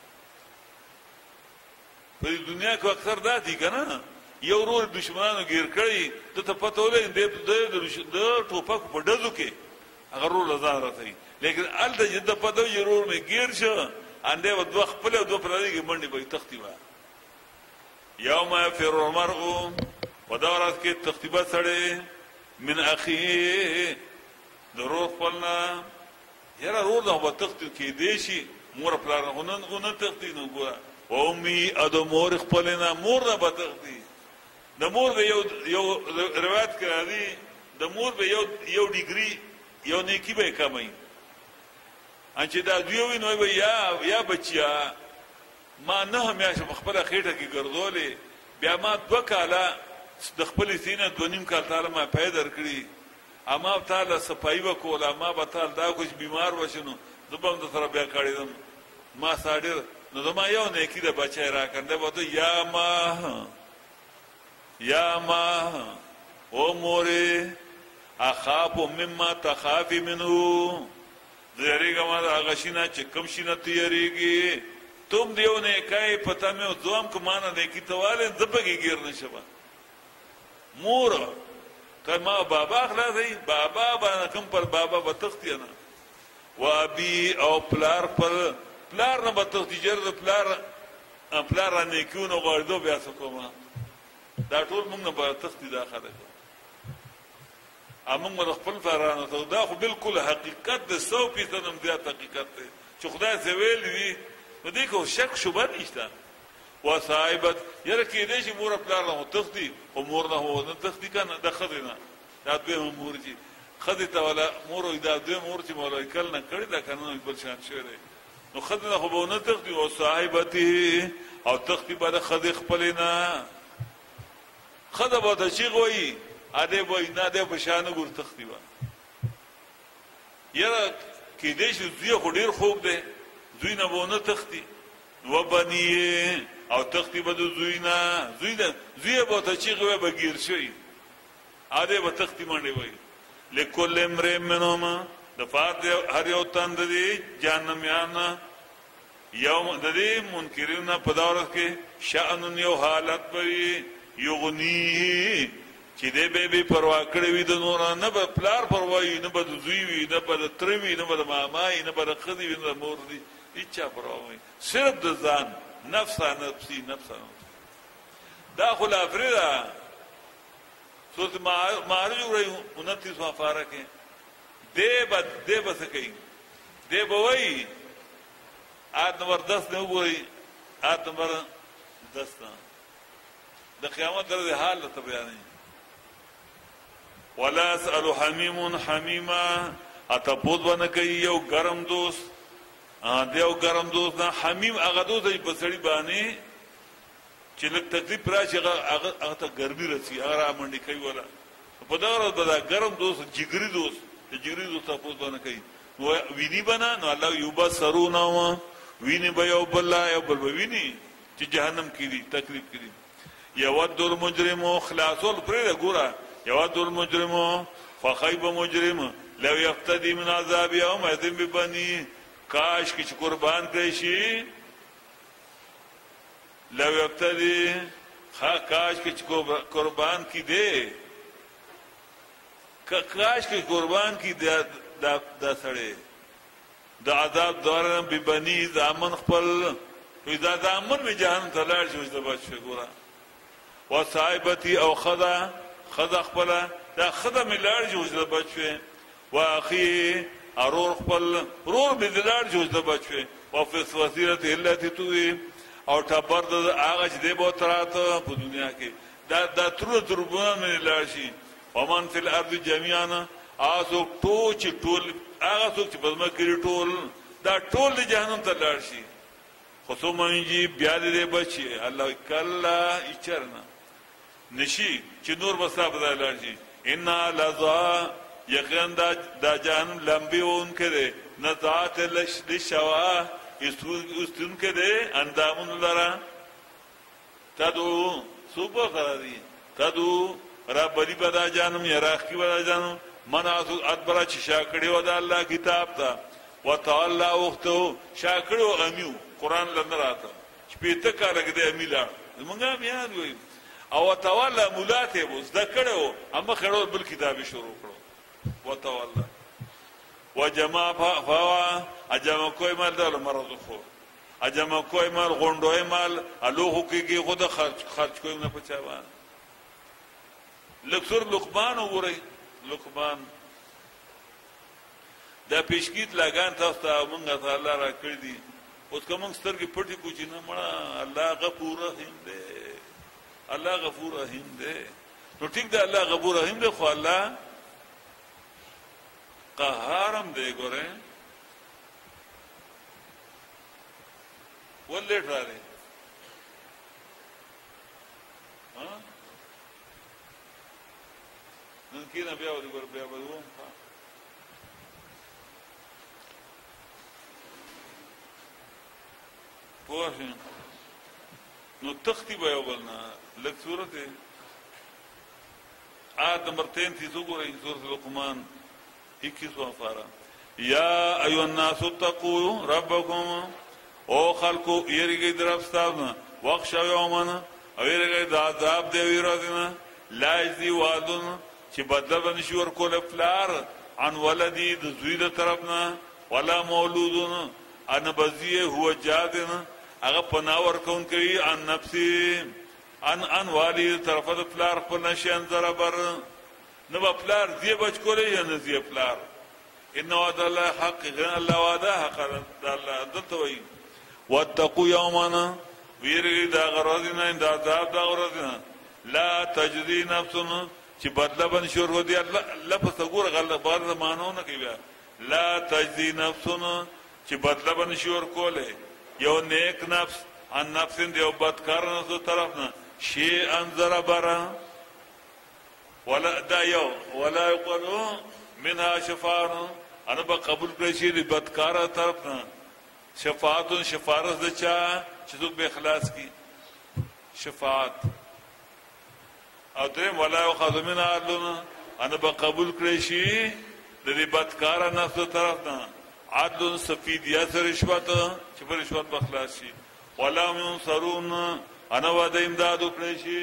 په دنیا کې اکثر دا دي کنه یو رور دشمنانو گیر کړی ته پته ولې د د ټوپک په ډزو کې هغه رور لزان راځي لیکن ال د جده پته یو رور می گیر شو انده و دوه خپل او دوه پردي کې منډي به تختی و. یوم یفر المرء ودارت کې تختیبه سره من اخی ضرور خپلنا یرا رور د په تختی کې دیشي مور پلان غنن غنن تختی نو ګوره او می ادو مور خپلنا مور نه بتختی د مور به یو یو روایت کړی د مور به یو یو ډیګری یو نیکی به کمای ان چې دا دیوی نو یا یا بچیا ما نه همیشه خپل خېټه کې ګرځولې بیا ما دوه کاله د خپل سینې دوه نیم کال تعالی ما پیدا کړی اما تعالی صفای وکول ما به تعالی دا کوم بیمار وشنو زبم د سره بیا کړی ما ساډر نو زما یو نیکی د بچای را کنده وته یا ما یا ما او موره اخاف مما تخافي منه زریګه ما هغه شینه چې کم شینه تیریږي تم دیو نه کای پتا مې زوم کمانه نه کی تواله زبګي گیر نشبه مور کما بابا خلاصي بابا باندې کوم پر بابا وتختی نه و ابي او پلار پر پلار نه بتختی جرد پلار پلار نه کیونو غړدو بیا سکوما دا ټول موږ نه به تختی داخله امون د خپل فرانه ته دا خو بالکل حقیقت د سو فیصد هم دی حقیقت دی چې خدای زویل دی نو دې کو شک شوبه نشته و صاحبت یره کې دې چې مور پلار نه تختی او مور نه هو نه تختی کنه د خدینه دا دوی مور چې خدای ته ولا مور دا دوی مور چې مولا کل نه کړی دا کنه بل شان شوی نو خدای خو به نه تختی او صاحبته او تختی به خدای خپلنا خدای به د شي غوي اده وای نه ده بشانه ګور تختی و یره کې دې شو زی خو ډیر خوب ده زوی نه وونه تختی و بنی او تختی به زوی نه زوی ده زوی به ته چی غوي بغیر شي اده به تختی منډي وای لکل امر منهما د فات هر یو تند دي جهنميان یوم د دې منکرین په داور کې شأن یو حالت وي یغنیه چې دې به به پروا کړی وي د نور نه به پلار پروا وي نه به زوی وي نه به تر وي نه به ماما وي نه به خدي وي نه مور دي هیڅ پروا وي صرف د ځان نفس نفسي نفس دا خو لافریدا سورۃ معارج ورې انتیس وفاره کې دې بد دې بس کوي دې بوي آد نمبر دس نه وګوري آد نمبر دس نه د قیامت درې حال ته بیانې ولا اسأل حمیم حمیما اتپود ونه کوي یو ګرم دوست ا دیو ګرم دوست نه حمیم هغه دوست په سړی باندې چې لږ تکلیف راشي هغه هغه ته ګرمي رسی هغه منډي کوي ولا په دا ورځ به ګرم دوست جګری دوست جګری دوست تاسو باندې کوي نو ویني بنا نو الله یوبا سرونا ویني به یو بل یو بل ویني چې جهنم کې دي تکلیف کې دي یود المجرم خلاصول پرې ګوره یود المجرم فخیب مجرم لو یفتدی من عذاب یوم اذن ببنی کاش کی قربان کړی شي لو یفتدی کاش کی قربان کی دے کاش کی قربان کی دا دا سړی د عذاب دوران ببنی زامن خپل اذا زامن می جهنم ته لاړ شي د بچ ګوره وصائبتی او خدا خدا خپل دا خدا ملار جوز د بچو واخي ارور خپل رور به دلار جوز د بچو او فس وسیله التي توي او ټبر د هغه چې د بو تراته په دنیا کې دا د تر تربونه من لاشي ومن فی الارض جميعا ازو ټوچ ټول هغه څوک چې په مکه ټول دا ټول د جهنم ته لاړ شي خصومنجي بیا دې بچي الله کلا اچرنا نشي چې نور بسا بدل لارشي ان لذا یقین دا دا جهنم لمبي اون کړي نزات للشوا استون کړي اندامون لرا تدو سوبر خرادي تدو رب دی بدا جهنم یراخ کی بدا جهنم مناسو ادبر چې شاکړي و دا الله کتاب تا وتعالى وختو شاکړو امیو قران لنه راته شپېته کاله کې د امیلا موږ بیا وایو او توالا مولاته بوز د کړو اما خړو بل کتابي شروع کړو وتوالا وجمع فوا اجمع کوئی مال د مرض خو اجمع کوئی مال غونډوي مال الوه کېږي خود خرج خرج کوي نه پچا باندې لکثر لقمان وګورئ لقمان دا پیشکیت لګان تاسو ته مونږه تعالی را کړی دي اوس کوم سترګې پټي کوچی نه مړه الله غفور رحیم دی الله غفور رحیم دی نو ټیک دی الله غفور رحیم دی خو الله قهارم دی ګوره ولې ټاره ها نن کې نه بیا ور بیا وروم پوه نو تختی به یو بلنا لږ صورت آیت نمبر تینتیس وګورئ سورۃ لقمان اکیس وفارا یا ایها الناس اتقوا ربکم او خلقو یریږئ د رب ستاسو واخشوا یوما او یریږئ د عذاب دی ورځې لا یجزي والد چې بدله به نشي ورکولی پلار عن ولدي د زوی د طرف نه ولا مولود ان بزیه هو جادن هغه پناه ورکون کوي ان نفسي ان ان والی طرفه د پلار په نشان زره بر نو پلار دی بچ کولی یا نه دی پلار ان وعد الله حق الله وعده حق الله دته وي واتقوا يوما ويري دا غرضنا دا عذاب دا غرضنا لا تجزي نفس چې بدله بن شور ودی الله لفظ وګور غلط بار زمانو نه کوي لا تجزي نفس چې بدله بن شور کوله یو نیک نفس ان نفس دی او بدکار نه طرف نه شی انذر برا ولا دا یو ولا يقولوا منها شفاعه انا به قبول کړی شي د بدکار طرف نه شفاعت شفارس د چا چې څوک به اخلاص کی شفاعت او دریم ولا يؤخذ منها عدل انا به قبول کړی شي د دې بدکار نفس طرف نه عدل سفید یا رشوت چې په رشوت بخلاص شي ولا ينصرون انا وعده امداد وکړي شي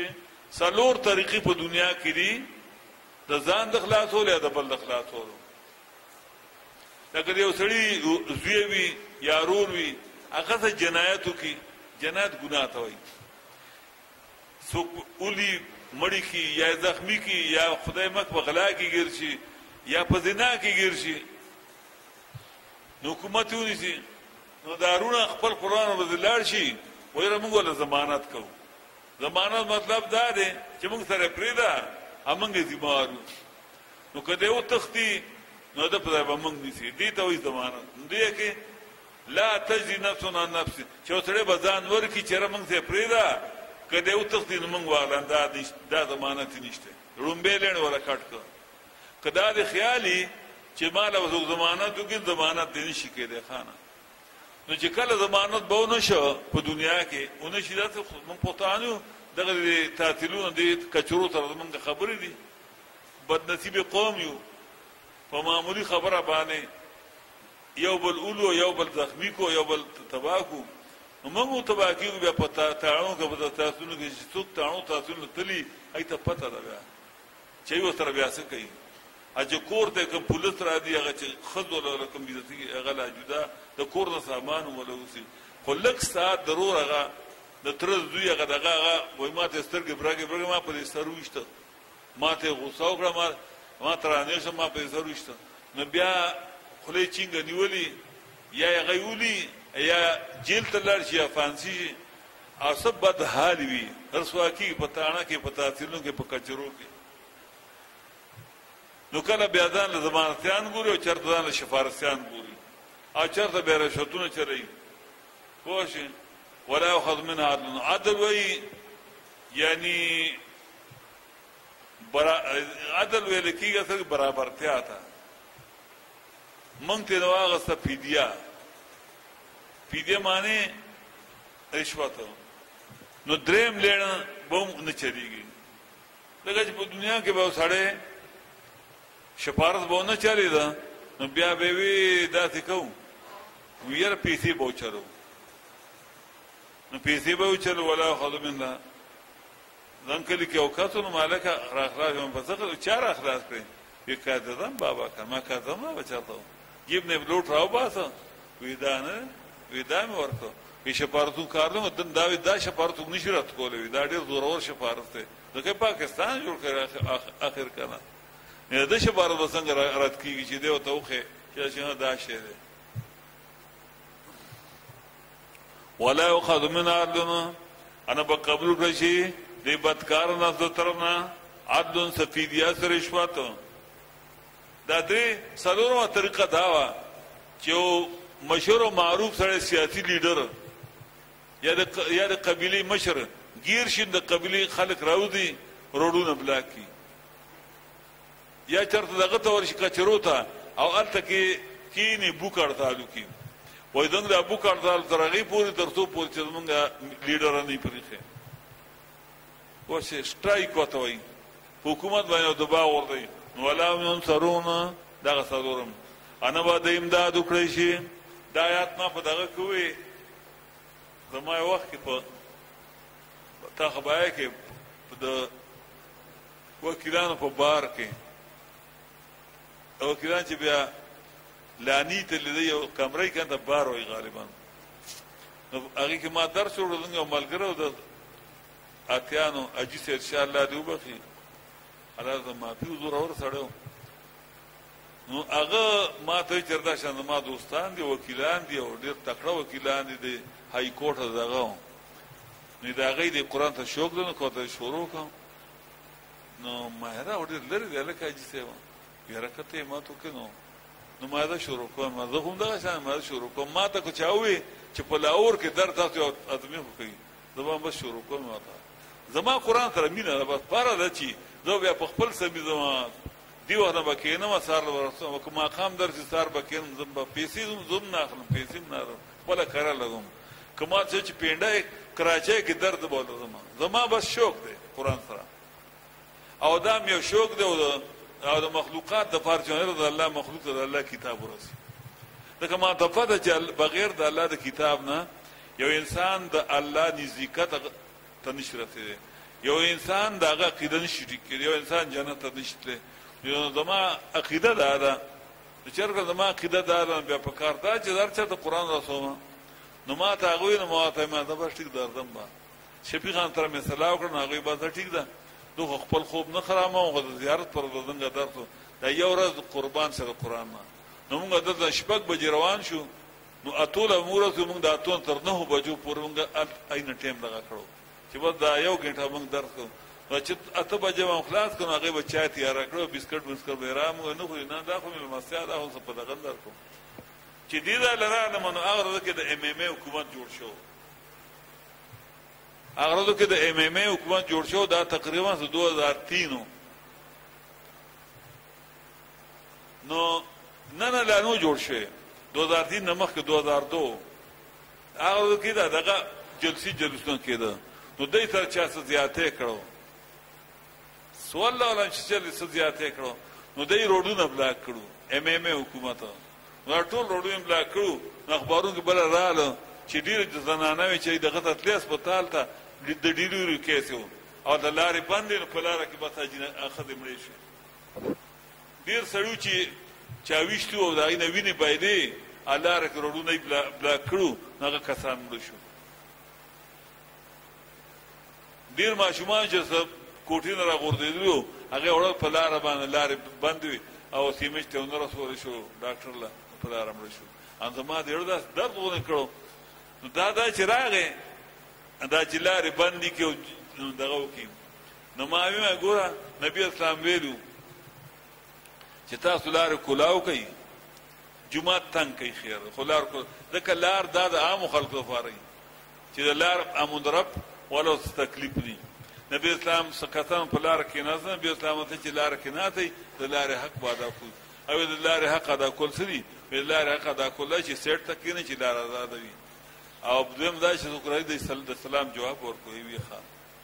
څلور طریقې په دنیا کې دي د ځان د خلاصولو یا د بل د خلاصولو. لکه یو سړی زوی وي یا ورور وي هغه څه جنایت وکړي، جنایت ګناه ته وایي، څوک اولی مړی کی یا زخمی کی یا خدای مک په غلا کې ګیر شي یا په زنا کې ګیر شي، نو حکومت ونیسي، نو دارونه خپل قرآن وزلار شي وایره موږ له ضمانت کوو. ضمانت مطلب دا دی چې موږ سره پریدا امنګ ذمہارو، نو کله یو تختی نو د په ځای به موږ نیسي، دې ته وایي ضمانت. دې کې لا تجزي نفس عن نفس، چې سره بزان ورکی چې موږ سره پریدا کله یو تختی نو موږ والانداد دا ضمانت نشته، رومبه لړ ولا کټ کو. کدا د خیالي چې مال او ضمانت وګین ضمانت دې نشي کېده خانه، نو چې کله ضمانت به ونشو په دنیا کې ونشي دا موږ پوتانو دغه تعطیلونه دي کچرو تر موږ خبرې دي، بد نصیب قوم یو په معمولی خبره باندې یو بل اولو یو بل زخمی کو یو بل تباکو، نو موږ تباکیو بیا پتا تاړو کې په تاسو نه کې څوک تاړو تاسو نه تلی ایته پته ده چې یو سره بیا څه کوي. اجه کور ته کوم پولیس را دی هغه چې خذ ولا کوم بیزتی هغه لا جدا د کور نه سامان ولا وسی خو لک ساعت ضرور هغه د تر دوی هغه دغه وای ماته سترګې برګې برګې ما په سر وشته، ماته غوسه وکړه، ما ما ترانه شم ما په سر وشته، نو بیا خلې چینګ نیولې یا غیولي یا جیل ته لار شي فانسی او سب بد حال وي رسوا کی پتاڼه کې پتا تلونو کې په کچرو کې. نو کله بیا ځان له ضمانتيان ګوري او چرته ځان له شفارسيان ګوري او چرته به رشوتونه چري خوشي ولا ياخذ منها عدل. عدل وي یعنی برا عدل ویل کیږي چې برابرتیا ده. مونږ ته نواغه سفیدیا فیدیه معنی رشوت، نو دریم لینا بوم نه چلیږي. لکه چې په دنیا کې به سړی شفارت به نه چلی دا نو بیا به وی داسې کوو ویر پیسې به وچلو، نو پیسې به وچلو ولا خذ منها ځان کلی کې اوقاتو نو مالک راخلاص هم فسخ چار اخلاص کړي یو کاذم بابا کما کاذم بچاته جیب نه لوټ راو باسه ویدانه ویدام ورته په شفارتو کارلو دن دا وی دا شفارتو نشرت کولې دا ډېر زورور شفارت دی دغه پاکستان جوړ کړی اخر کنه نه د شفارت وسنګ رات کیږي چې دی او توخه چې څنګه دا شی دی. ولا يؤخذ من عدل انا بقبول کړي دی بدکار نه د طرفنا عدل سفیدیا سره رشوت. دا درې څلورمه طریقه دا و چې مشهور او معروف سره سیاسي لیډر یا د یا د قبيله مشر گیر شین د قبيله خلک راوځي روډونه بلاکي یا چرته دغه تور شي کچرو ته او الته کې کینی بوکړتالو کې وای دنګ د بوکړتال ترغي پوری ترڅو پوری چې موږ لیډر نه پریخه وشه سټرایک وته وای حکومت باندې دباو ورته ولا ينصرون دغه صدورم انا با د امداد وکړي شي دا آیات ما په دغه کوي زما یو وخت په تا خبره کې د وکیلانو په بار کې او وکیلان چې بیا لانی ته لیدي یو کمرې کې د بار وي غالبا نو هغه کې ما درس ورغلم او ملګرو د اتیانو اجي سي ان شاء الله دی وبخي الله ما په حضور اور سره نو هغه ما ته چردا شنه ما دوستان دي وکیلان دي او ډېر تکړه وکیلان دي د های کورټ دغه نو دا غي د قران ته شوق نه کوته شروع کوم نو ما هدا اور لري د لکه چې سیو یرکته ما تو کنو نو ما دا شروع کوم ما زه هم دا شان ما شروع کوم ما ته کو چاوي چې په لاور کې در تاسو ادمي کوي زما بس شروع کوم ما زما قران سره مینه بس پاره ده چې زه بیا په خپل سبي زما دیو نه بکینه ما سار ورسو ما قام درس سار بکین زم په پیسې زم نه اخلم پیسې نه ولا کار لګم کما چې پینډه کراچۍ کې درد بوله زما زما بس شوق دی قران سره او دا مې شوق دی او د مخلوقات د فارچونر د الله مخلوق د الله کتاب ورسي دا کما ته پته چې بغیر د الله د کتاب نه یو انسان د الله نزدېکت ته نشرته دی یو انسان دغه عقیده نشي ټیک کړي، یو انسان جنت ته نشي تللی. یو زما عقیده دا ده چې چېرته زما عقیده دا ده بیا په کار دا چې هر چاته قرآن رسومه نو ما ته هغوی نه ما ته ما ده بس ټیک درځم به شفیق خان سره مې صلاح وکړه نو هغوی بس ټیک ده دو خو خپل خوب نه خراموم خو د زیارت پر ورځ څنګه درس و دا یو ورځ قربان شه د قرآن نه نو موږ دلته شپږ بجې روان شو نو اتوله موږ ورځو موږ د اتو تر نهو بجو پورې موږ اینه ټایم دغه کړو چې بس دا یو ګنټه موږ درس کوو نو چې اته بجې مو خلاص کړو هغوی به چای تیاره کړو بسکټ بسکټ به یې راموږ نه خوري نه دا خو مې لمسیا دا خو څه په دغه در کوم چې دې ځای له راغلم نو هغه ورځ کې د ایم ایم اے حکومت جوړ شو هغه ورځ کې د ایم ایم اے حکومت جوړ شو دا تقریبا دو هزار تین نو نه نه لا نو جوړ شوی دو هزار تین نه مخکې دو هزار دو هغه ورځ کې دا دغه جلسي جلوسونه کېده نو دوی سره چا څه زیاتې کړو سوال الله علم چې چا څه زیاتې کړو نو دوی روډونه بلاک کړو ایم ایم اے حکومت نو ټول روډونه بلاک کړو نو اخبارونو کې بله راغله چې ډېرې زنانه وې چې دغه ته تلې هسپتال ته د ډېلیوري کیس و او د لارې بندې نو په لاره کې بس ښځې مړې شوې ډېر سړي چې چا ویشتو او د هغې نه وینې بایدې لاره کې روډونه یې بلاک کړو نو هغه کسان مړه شو ډېر ماشومان چې کوټې نه راغورځېدلي وو هغې وړل په لاره باندې لارې بندې وې او سیمج ته ونه رسولی شو ډاکټر له په لاره مړه شو ان زما د زړه داسې درد غونې کړو نو دا دا چې راغې دا چې لارې بندې کړي او دغه وکړي نو ما ویمه ګوره نبي اسلام ویلو چې تاسو لارې کولاو کوئ جومات تنګ کوي خیر خو لار ځکه لار دا د عامو خلکو لپاره چې د لار امودرب ولو تکلیف دي نبی اسلام سکتان په لار کې نه نبی اسلام ته چې لار کې نه دی د لارې حق به ادا کول او د لارې حق ادا کول څه دي د لارې حق ادا کول چې سیټ ته کېنه چې لار آزاد وي او دویم دا چې ذکر د سلام جواب ورکوي وي ښه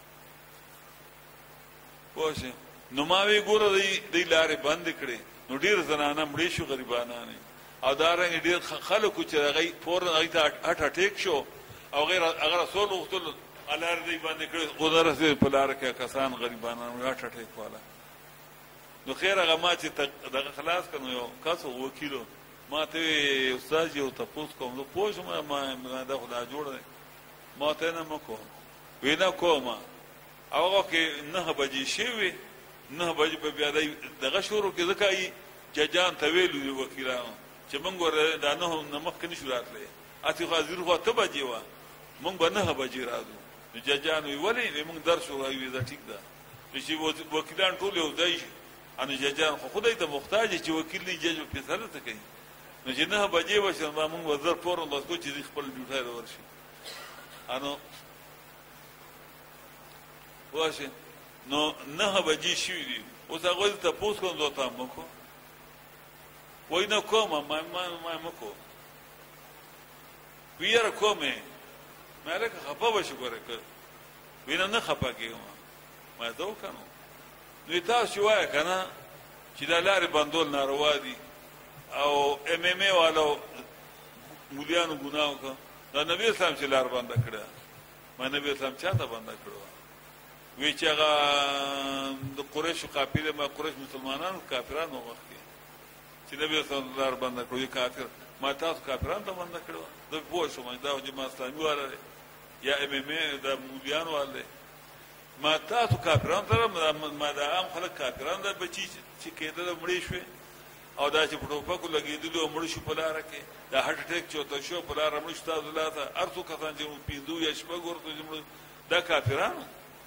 پوه شئ نو ما وی ګوره دی لارې بندې کړې نو ډېر زنانه مړې شو غریبانانې او دارنګې ډېر خلکو چې هغوی فورن هغوی ته هټ اټیک شو او هغه رسول غوښتل لار دی باندې کړی خو درسې په لاره کې کسان غریبانان هټ اټیک والا نو خیر هغه ما چې دغه خلاص کړ نو یو کس وکیلو ما ته وی استاد یو تپوس کوم نو پوه شوم ما دا خو دا جوړ دی ما ته نه مه کوم وی نه کوم هغه کې نهه بجې شوې نهه بجې به بیا دغه شروع کې ځکه یې ججان ته ویلو وکیلانو چې موږ ور دا نه نه مخکې نشو راتلی اته خو حاضر خو اته بجې وه موږ به نهه بجې راځو نو ججان وی ولې موږ درس وایو دا ټیک ده چې وکیلان ټول یو ځای شي ان ججان خو خدای ته محتاج چې وکیل نه جج په فیصله ته کوي نو چې نه بجې وشه ما موږ وزر پورن بس کو چې خپل ډیوټای ورشي انو واشه نو نه بجې شوې دي اوس هغه ته پوس کوم دوته مکو وای نه کوم ما ما ما مکو ویره کومه مالک خپه بشو ګوره وینه نه خپه کیږم ما دا وکړم نو تاسو وایې کنه چې دا لارې بندول ناروا دي او ام ام ای والو مولیانو ګناه وکړه دا نبی اسلام چې لار بنده کړه ما نبی اسلام چاته بنده کړو وی چې هغه د قریش قافله ما قریش مسلمانانو کافرانو وخت کې چې نبی اسلام لار بنده کړو کافر ما تاسو کافرانو ته بنده کړو د پوه شو دا جماعت اسلامي والا یا ام ام ای د مولیانو والا ما تاسو کافرانو ته ما دا عام خلک کافرانو د بچی چې کېدل مړې شوې او دا چې په ټوپکو لګېدلي او مړه شو په لاره کې دا هټ اټیک چې ورته شو په لاره مړه شو تاسو لاته هر څو کسان چې پنځه یا شپږ ورته چې دا کافرانو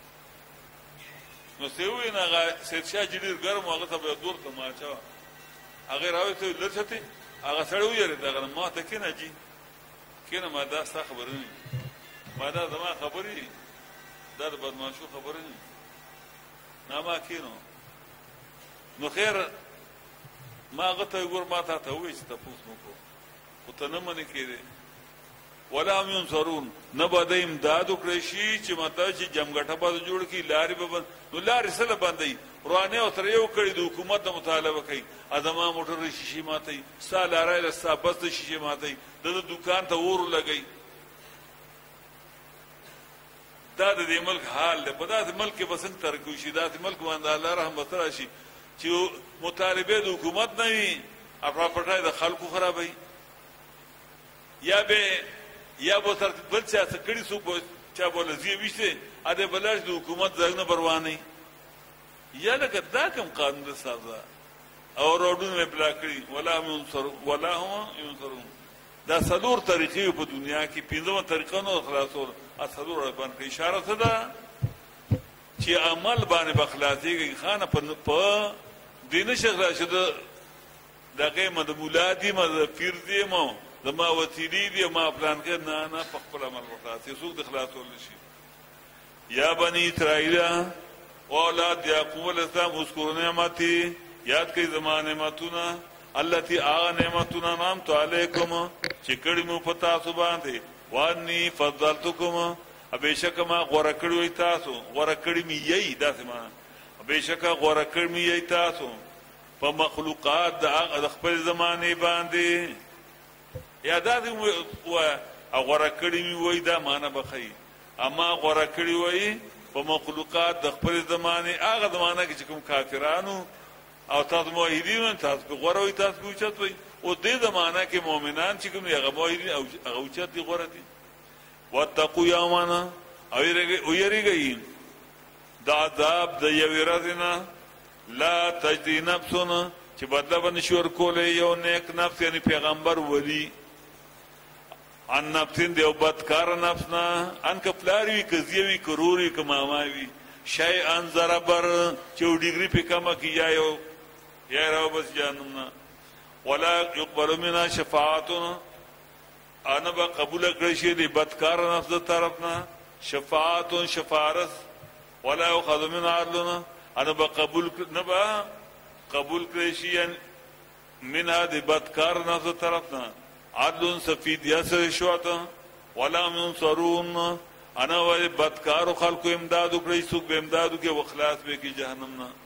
نو څه ووایي نه هغه سیدشاه چې ډېر ګرم و هغه ته به یې دور ته ماچوه هغې راویسته لر شتې هغه سړی ویرېد هغه ما ته کېنه جي کېنه ما دا ستا خبرې نه ما دا زما خبرې دا د بدماشو خبرې نه نه ما کېنو نو خیر ما هغه ته ګور ما ته ته ووایي چې تپوس مو کو خو ته نه منې کېدې ولا هم ینصرون نه به د امداد وکړی شي چې مطلب چې جمګټه به جوړ کړي لارې به بند نو لارې څه له بندوي روانې او سره یو کړي د حکومت نه مطالبه کوي زما موټر د شیشې ماتوي ستا لاره یې ستا بس د شیشې ماتوي د ده دوکان ته اور لګوي دا د دې ملک حال دی. په داسې ملک کې به څنګه ترقي وشي؟ داسې ملک باندې الله رحمت راشي چې مطالبه د حکومت نه وي، اپراپرټای د خلکو خرابوي، یا به یا به سره بل څه څه کړي څوک چا بوله زی وشته ا دې بلش د حکومت ځای نه پروانه یا لکه دا کوم قانون د سزا او روډونه بلا کړی ولا هم ينصر ولا هم ينصرون. دا څلور طریقې په دنیا کې پنځمه طریقه نو خلاصول اصلور باندې اشاره څه ده چې عمل باندې بخلاصيږي خانه په دین شغله شده دغه مدمولاتي مد فردي مو زما وسیلی دی ما پلان کې نه نه په خپل عمل وکړي څوک د خلاصول شي. یا بنی اسرائیل او اولاد یعقوب علیہ السلام اذکروا نعمتي، یاد کړئ زما نعمتونه التي آ نعمتونه نعمت علیکم چې کړي مو پتا سو باندې وانی فضلتکم ابیشک ما غوړه کړی تاسو غوړه کړی می یی داسې ما ابیشک غوړه کړی می یی تاسو په مخلوقات د خپل زمانه باندې یا داسې و غوړه کړی می وای دا معنا بخی اما غوړه کړی وای په مخلوقات د خپل زمانه هغه زمانه کې کوم کافرانو او تاسو موحدین تاسو په غوړه وای تاسو په اوچت وای او دې زمانہ کې مؤمنان چې کوم هغه موحدین او هغه اوچت دي غوړه دي. واتقوا یوما او یریږي د عذاب د یو ورځې لا تجدي نفسنا چې بدله باندې شور کولې یو نیک نفس یعنی پیغمبر ولی ان نفسین دیو بدکار نفسنا ان کپلاروی کزیوی کروری کماماوی شای ان ضربر چو ډیګری په کما کیا یو یا راو بس جانمنا ولا يقبل منا شفاعتنا انا با قبول کړی شي دی بدکار نفس طرفنا شفاعت شفارس ولا يؤخذ منا عدلنا انا با قبول نه با قبول کړی شي منها دی بدکار نفس طرفنا عدل سفید یسر شوتا ولا منصرون انا ولی بدکار خلق امدادو کړی څوک به امدادو کې وخلاص به کې جهنم نه